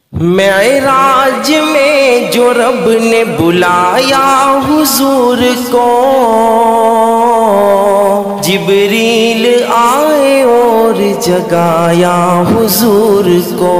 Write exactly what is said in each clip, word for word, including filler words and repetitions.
معراج میں جو رب نے بلایا حضور کو، جبریل آئے اور جگایا حضور کو۔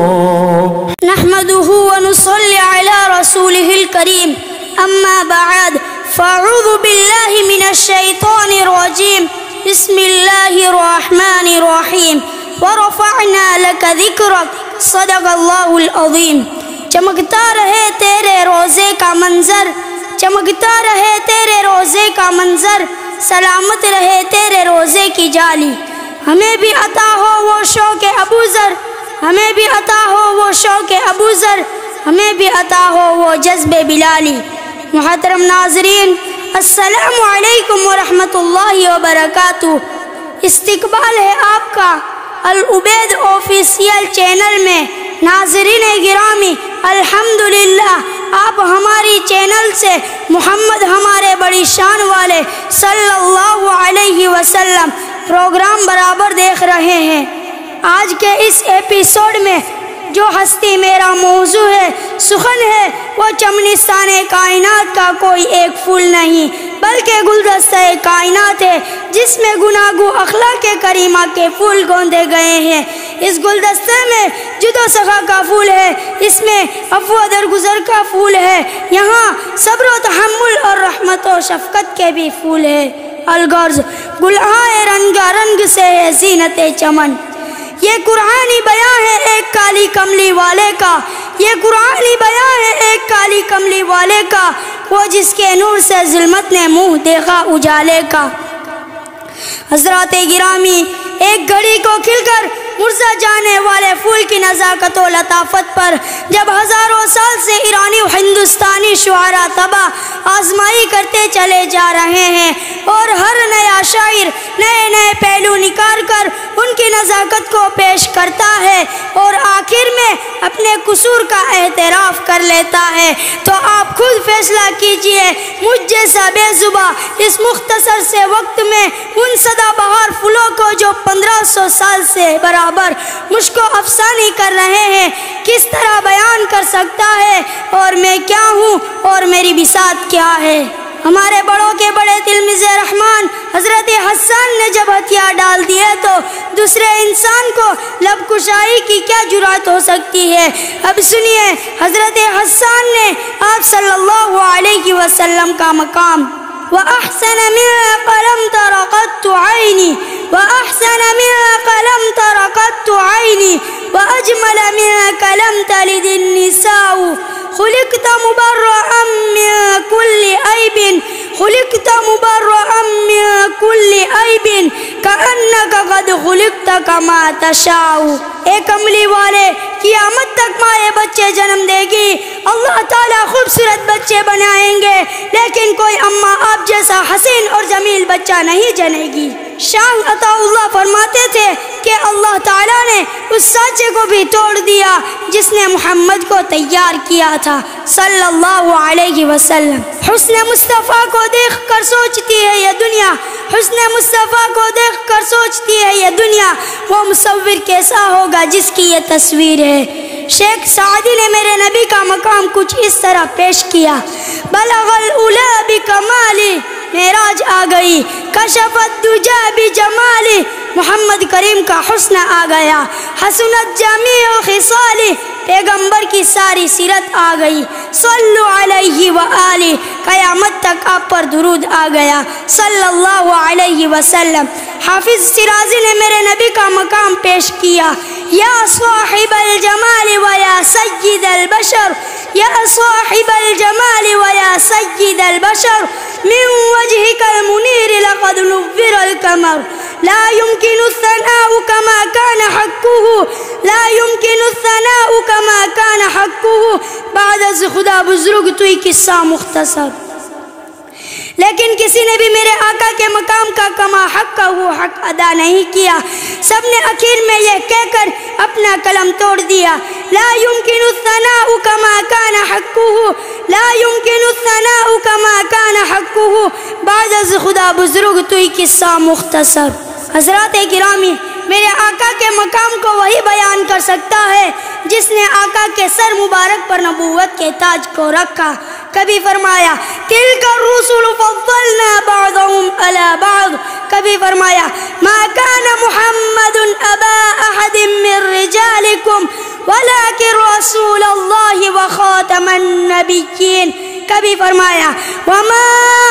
نحمده ونصلي على رسوله الكريم، اما بعد فاعوذ بالله من الشيطان الرجيم، بسم الله الرحمن الرحيم، ورفعنا لك ذكرك، صدق اللہ العظیم۔ چمکتا رہے تیرے روزے کا منظر، چمکتا رہے تیرے روزے کا منظر، سلامت رہے تیرے روزے کی جالی۔ ہمیں بھی عطا ہو وہ شوق ابوذر، ہمیں بھی عطا ہو وہ شوق ابوذر، ہمیں بھی عطا ہو وہ جذب بلالی۔ محترم ناظرین، السلام علیکم ورحمۃ اللہ وبرکاتہ۔ استقبال ہے آپ کا العبید آفیشیل چینل میں۔ ناظرین گرامی، الحمدللہ آپ ہماری چینل سے محمد ہمارے بڑی شان والے صلی اللہ علیہ وسلم پروگرام برابر دیکھ رہے ہیں۔ آج کے اس ایپیسوڈ میں جو ہستی میرا موضوع ہے، سخن ہے، وہ چمنستان کائنات کا کوئی ایک پھول نہیں بلکہ گلدستہ کائنات ہے، جس میں گناگو اخلاق کریمہ کے پھول گوندے گئے ہیں۔ اس گلدستے میں جد و سخا کا پھول ہے، اس میں عفو و درگزر کا پھول ہے، یہاں صبر و تحمل اور رحمت و شفقت کے بھی پھول ہے۔ الغرض گلہائے رنگا رنگ سے ہے زینت چمن۔ یہ قرآنی بیان ہے ایک کالی کملی والے کا، یہ قرآنی بیان ہے ایک کالی کملی والے کا، وہ جس کے نور سے ظلمت نے منہ دیکھا اجالے کا۔ حضرات گرامی، ایک گھڑی کو کھل کر مرزا جانے والے پھول کی نزاکت و لطافت پر جب ہزاروں سال سے ایرانی و ہندوستانی شعراء تباہ آزمائی کرتے چلے جا رہے ہیں، اور ہر نیا شاعر نئے نئے پہلو نکار کر ان کی نزاکت کو پیش کرتا ہے اور آخر میں اپنے قصور کا اعتراف کر لیتا ہے، تو آپ خود فیصلہ کیجئے، مجھ جیسا بے زباں اس مختصر سے وقت میں ان سدا بہار پھولوں کو جو پندرہ سو سال سے برابر مشک و افسانی کر رہے ہیں کس طرح بیان کر سکتا ہے، اور میں کیا ہوں اور میری بساط کیا ہے۔ ہمارے بڑوں کے بڑے تلمیذ رحمان حضرت حسان نے جب ہتھیار ڈال دیے تو دوسرے انسان کو لب کشائی کی کیا جرات ہو سکتی ہے۔ اب سنیے حضرت حسان نے آپ صلی اللہ علیہ وسلم کا مقام۔ وَأَحْسَنَ مِنْكَ لَمْ تَرَ قَطُّ عَيْنِي وَأَحْسَنَ مِنْكَ لَمْ تَرَ قَطُّ عَيْنِي وَأَجْمَلَ مِنْكَ لَمْ تَلِدِ النِّسَاءُ خُلِقْتَ مُبَرَّأً مِنْ كُلِّ عَيْبٍ خُلِقْتَ مُبَرَّأً مِنْ كُلِّ عَيْبٍ كَأَنَّكَ قَدْ خُلِقْتَ كَمَا تَشَاءُ۔ اے کملی والے، قیامت تک مائیں بچے جنم دے گی، اللہ تعالیٰ خوبصورت بچے بنائیں گے، لیکن کوئی اماں آپ جیسا حسین اور جمیل بچہ نہیں جنے گی۔ شاہ عطا اللہ فرماتے تھے کہ اللہ تعالیٰ نے اس سانچے کو بھی توڑ دیا جس نے محمد کو تیار کیا تھا صلی اللہ علیہ وسلم۔ حسن مصطفیٰ کو دیکھ کر سوچتی ہے یہ دنیا، حسن مصطفیٰ کو دیکھ کر سوچتی ہے یہ دنیا، وہ مصور کیسا ہوگا جس کی یہ تصویر ہے۔ شیخ سعدی نے میرے نبی کا مقام کچھ اس طرح پیش کیا۔ بلغ العلا بکمالی، معراج آ گئی، کشفت دجا بجمالی، محمد کریم کا حسن آ گیا، حسنت جمیع خصالی، پیغمبر کی ساری سیرت آ گئی، صلو علیہ وآلہ، قیامت تک آپ پر درود آ گیا صلی اللہ علیہ وسلم۔ حافظ شیرازی نے میرے نبی کا مقام پیش کیا۔ یا صاحب الجمال و یا سید البشر، یا صاحب الجمال و یا سید البشر، من وجهك المنير لقد نور القمر، لا يمكن الثناء كما كان حقه، لا يمكن الثناء كما كان حقه۔ بعد از خدا بزرگ توئی قصہ مختصر، لیکن کسی نے بھی میرے آقا کے مقام کا کما حق کا وہ حق ادا نہیں کیا۔ سب نے آخر میں یہ کہہ کر اپنا قلم توڑ دیا، لا يمكن الثناء كما كان حقه، لا يمكن الثناء كما كان حقه۔ بعد از خدا بزرگ توئی قصہ مختصر۔ حضرات گرامی، میرے آقا کے مقام کو وہی بیان کر سکتا ہے جس نے آقا کے سر مبارک پر نبوت کے تاج کو رکھا۔ کبھی فرمایا تلک الرسل فضلنا بعضهم على بعض، کبھی فرمایا ما كان محمد ابا احد من رجالكم ولكن رسول الله وخاتم النبيين، کبھی فرمایا وما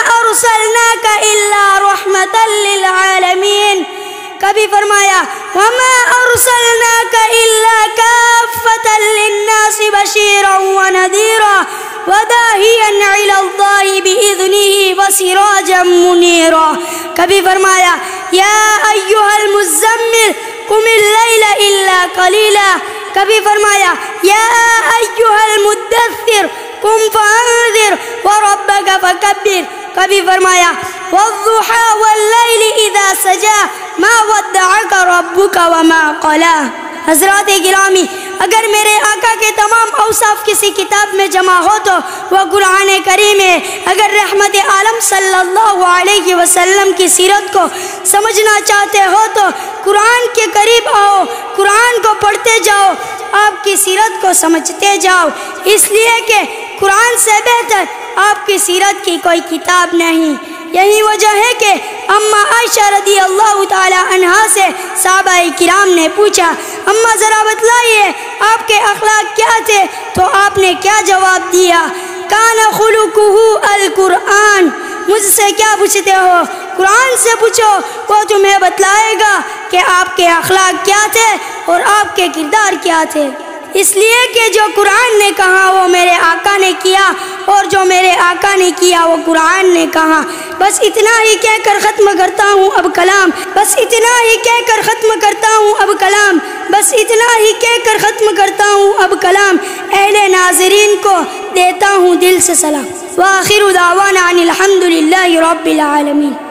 ارسلناك الا رحمة للعالمین، کبھی فرمایا وما ارسلناك الا كافة للناس بشيرا ونذيرا وداعيا الى الله باذنه وسراجا منيرا، کبھی فرمایا یا ایھا المزمل قم الليل الا قليلا، کبھی فرمایا یا ایھا المدثر قم فانذر وربك فكبر، کبھی فرمایا والضحى والليل اذا سجى ما ودعك ربك وما قلى۔ حضرات گرامی، اگر میرے آقا کے تمام اوصاف کسی کتاب میں جمع ہو تو وہ قرآن کریم ہے۔ اگر رحمت عالم صلی اللہ علیہ وسلم کی سیرت کو سمجھنا چاہتے ہو تو قرآن کے قریب آؤ، قرآن کو پڑھتے جاؤ، آپ کی سیرت کو سمجھتے جاؤ، اس لیے کہ قرآن سے بہتر آپ کی سیرت کی کوئی کتاب نہیں۔ یہی وجہ ہے کہ اماں عائشہ رضی اللہ تعالی عنہا سے صحابہ کرام نے پوچھا اماں ذرا بتلائیے آپ کے اخلاق کیا تھے، تو آپ نے کیا جواب دیا؟ کان خلقہ القرآن۔ مجھ سے کیا پوچھتے ہو؟ قرآن سے پوچھو، وہ تمہیں بتلائے گا کہ آپ کے اخلاق کیا تھے اور آپ کے کردار کیا تھے۔ اس لیے کہ جو قرآن نے کہا وہ میرے آقا نے کیا، اور جو میرے آقا نے کیا وہ قرآن نے کہا۔ بس اتنا ہی کہہ کر ختم کرتا ہوں اب کلام، بس اتنا ہی کہہ کر ختم کرتا ہوں اب کلام، بس اتنا ہی کہہ کر ختم کرتا ہوں اب کلام۔ اہل ناظرین کو دیتا ہوں دل سے سلام۔ وآخر دعوانا ان الحمد للہ رب العالمین۔